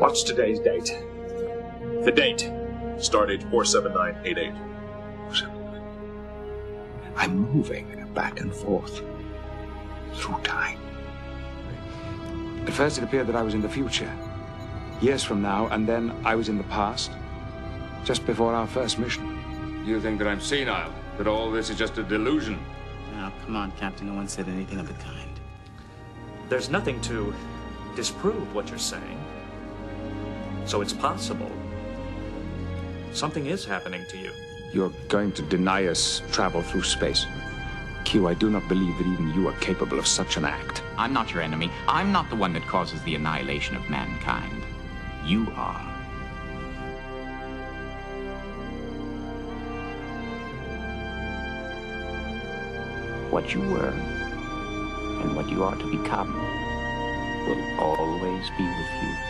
What's today's date? The date. Stardate 47988. I'm moving back and forth through time. At first it appeared that I was in the future, years from now, and then I was in the past, just before our first mission. You think that I'm senile? That all this is just a delusion? Now, come on, Captain. No one said anything of the kind. There's nothing to disprove what you're saying. So it's possible. Something is happening to you. You're going to deny us travel through space. Q, I do not believe that even you are capable of such an act. I'm not your enemy. I'm not the one that causes the annihilation of mankind. You are. What you were and what you are to become will always be with you.